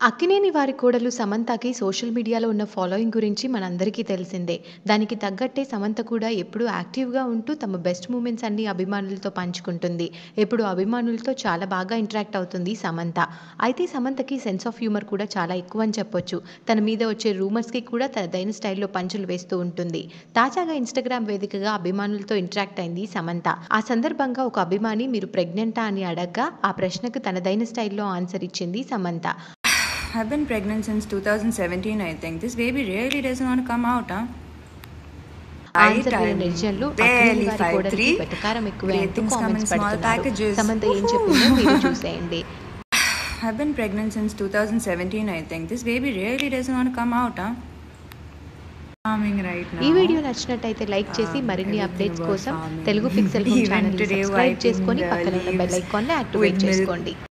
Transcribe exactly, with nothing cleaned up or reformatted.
అక్కినేని వారి కోడలు సమంతకి సోషల్ మీడియాలో ఉన్న ఫాలోయింగ్ గురించి మనందరికీ తెలిసిందే. దానికి తగ్గట్టే సమంత కూడా ఎప్పుడూ యాక్టివ్‌గా ఉంటూ తమ బెస్ట్ మూమెంట్స్ అన్నీ అభిమానులతో పంచుకుంటుంది. ఎప్పుడూ అభిమానులతో చాలా బాగా ఇంటరాక్ట్ అవుతుంది సమంత. అయితే సమంతకి సెన్స్ ఆఫ్ హ్యూమర్ కూడా చాలా ఎక్కువని చెప్పొచ్చు. తన మీద వచ్చే రూమర్స్‌కి కూడా తనదైన స్టైల్‌లో పంచులు వేస్తూ ఉంటుంది. తాజాగా ఇన్‌స్టాగ్రామ్ వేదికగా అభిమానులతో ఇంటరాక్ట్ అయింది సమంత. ఆ సందర్భంగా ఒక అభిమాని మీరు ప్రెగ్నెంటా అని అడగ్గా ఆ ప్రశ్నకు తనదైన స్టైల్‌లో ఆన్సర్ ఇచ్చింది Samantha. I've been pregnant since two thousand seventeen, I think. This baby really doesn't want to come out, huh? Answer విన్న నెటిజన్లు అక్కినేని వారి కోడలికి వెటకారం ఎక్కువే అంటూ కామెంట్స్ పెడుతున్నారు. సమంత ఏం చెప్పిందో మీరు చూసేయండి. I've been pregnant since two thousand seventeen, I think. This baby really doesn't want to come out, huh? Right now. ఈ వీడియో నచ్చినట్టయితే లైక్ చేసి మరిన్ని అప్డేట్స్ కోసం తెలుగు పిక్సెల్ హోమ్ ఛానల్ ని సబ్స్క్రైబ్ చేసుకొని పక్కన ఉన్న బెల్ ఐకాన్ ని యాక్టివేట్ చేసుకోండి.